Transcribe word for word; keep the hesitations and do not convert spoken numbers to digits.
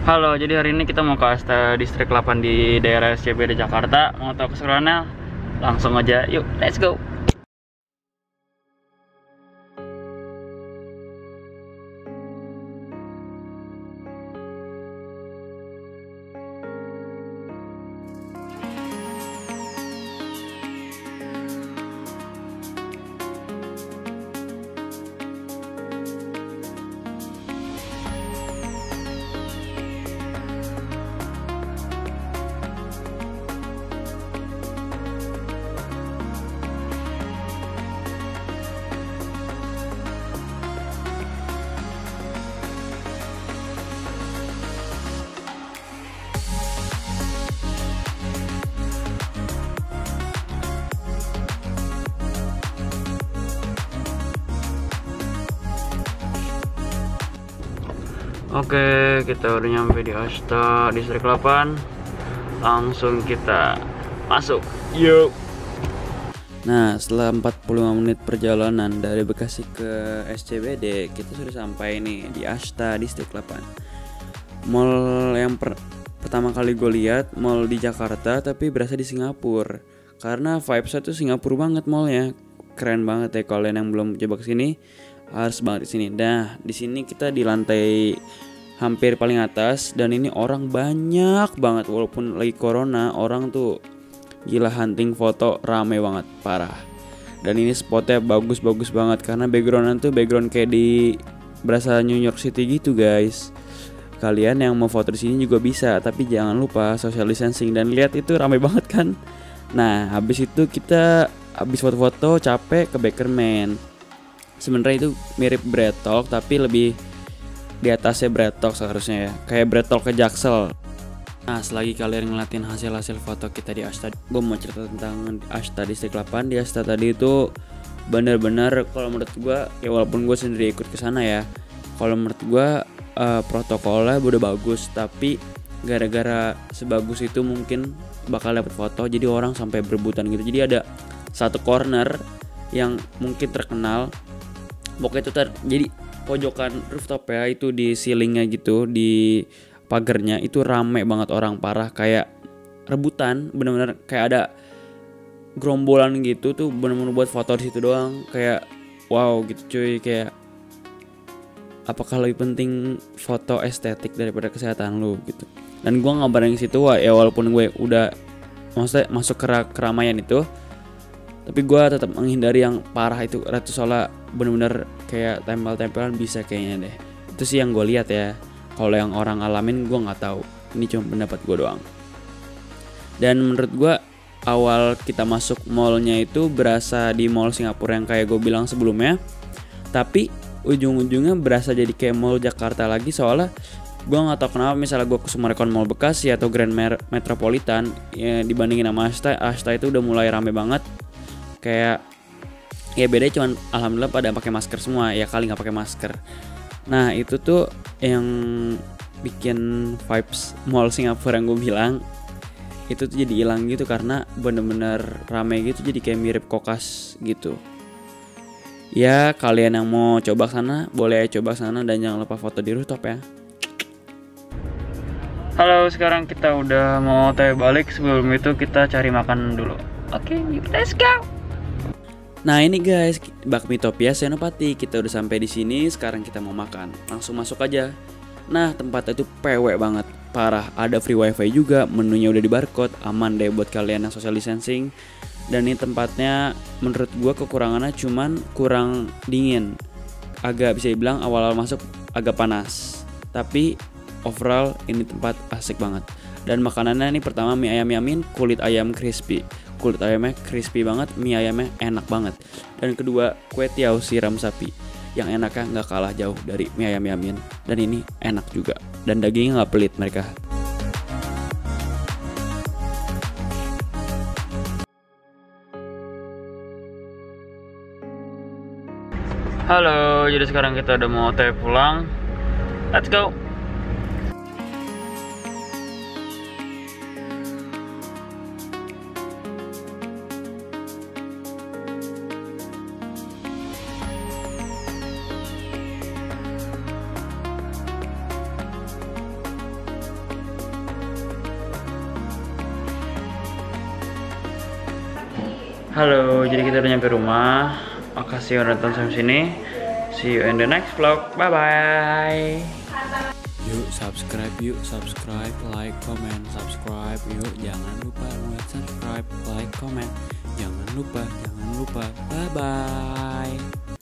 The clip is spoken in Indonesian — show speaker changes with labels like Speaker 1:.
Speaker 1: Halo, jadi hari ini kita mau ke Asta Distrik delapan di daerah S C B D Jakarta. Mau tahu keseruannya? Langsung aja, yuk, let's go! Oke, kita udah nyampe di Asta Distrik delapan. Langsung kita masuk. Yuk. Nah, setelah empat puluh lima menit perjalanan dari Bekasi ke S C B D, kita sudah sampai nih di Asta Distrik delapan. Mall yang per pertama kali gue lihat, mall di Jakarta tapi berasa di Singapura. Karena vibes-nya tuh Singapura banget mallnya. Keren banget ya, kalian yang belum coba kesini harus banget di sini. Nah, di sini kita di lantai hampir paling atas dan ini orang banyak banget walaupun lagi corona, orang tuh gila hunting foto, rame banget, parah. Dan ini spotnya bagus-bagus banget karena background tuh background kayak di berasa New York City gitu, guys. Kalian yang mau foto di sini juga bisa, tapi jangan lupa social distancing. Dan lihat itu rame banget kan. Nah, habis itu kita habis foto-foto capek ke Bakerman. Sebenarnya itu mirip Bread Talk tapi lebih di atasnya Bread Talk seharusnya ya. Kayak Bread Talk ke Jaksel. Nah, selagi kalian ngeliatin hasil-hasil foto kita di Asta, gue mau cerita tentang Asta Distrik delapan. Di Asta tadi itu bener-bener kalau menurut gue, ya walaupun gue sendiri ikut ke sana ya, kalau menurut gue uh, protokolnya udah bagus, tapi gara-gara sebagus itu mungkin bakal dapet foto, jadi orang sampai berebutan gitu. Jadi ada satu corner yang mungkin terkenal, pokoknya itu ter jadi pojokan rooftop ya, itu di ceilingnya gitu, di pagernya itu rame banget orang, parah, kayak rebutan, bener-bener kayak ada gerombolan gitu tuh, bener-bener buat foto di situ doang. Kayak wow gitu cuy, kayak apakah lebih penting foto estetik daripada kesehatan lu gitu. Dan gue ngabarin ke situ ya, walaupun gue udah maksudnya masuk ke keramaian itu, tapi gue tetap menghindari yang parah itu. Ratu Sola bener-bener kayak tempel-tempelan bisa kayaknya deh. Itu sih yang gue lihat ya. Kalau yang orang alamin gue nggak tahu. Ini cuma pendapat gue doang. Dan menurut gue awal kita masuk mallnya itu berasa di mall Singapura yang kayak gue bilang sebelumnya. Tapi ujung-ujungnya berasa jadi kayak mall Jakarta lagi. Soalnya gue nggak tahu kenapa misalnya gue ke Summarecon Mall Bekasi atau Grand Metropolitan ya, dibandingin sama Asta, Asta itu udah mulai rame banget. Kayak ya beda, cuman alhamdulillah pada pakai masker semua, ya kali nggak pakai masker. Nah itu tuh yang bikin vibes mall Singapura yang gue bilang itu tuh jadi hilang gitu, karena bener-bener rame gitu, jadi kayak mirip kokas gitu. Ya kalian yang mau coba sana boleh coba sana, dan jangan lupa foto di rooftop ya. Halo, sekarang kita udah mau O T W balik. Sebelum itu kita cari makan dulu. Oke, okay, let's go. Nah ini guys, Bakmi Topia Senopati. Kita udah sampai di sini. Sekarang kita mau makan. Langsung masuk aja. Nah tempatnya itu P W banget, parah. Ada free wifi juga. Menunya udah di barcode. Aman deh buat kalian yang social distancing. Dan ini tempatnya menurut gue kekurangannya cuman kurang dingin. Agak bisa dibilang awal-awal masuk agak panas. Tapi overall ini tempat asik banget. Dan makanannya ini pertama mie ayam yamin, kulit ayam crispy. Kulit ayamnya crispy banget, mie ayamnya enak banget. Dan kedua, kue tiaw siram sapi, yang enaknya nggak kalah jauh dari mie ayam yamin. Dan ini enak juga, dan dagingnya nggak pelit mereka. Halo, jadi sekarang kita udah mau O T W pulang. Let's go. Halo, jadi kita udah nyampe rumah. Makasih udah nonton sampai sini. See you in the next vlog. Bye bye.
Speaker 2: Yuk subscribe, yuk subscribe, like, comment, subscribe. Yuk jangan lupa buat subscribe, like, comment. Jangan lupa, jangan lupa. Bye bye.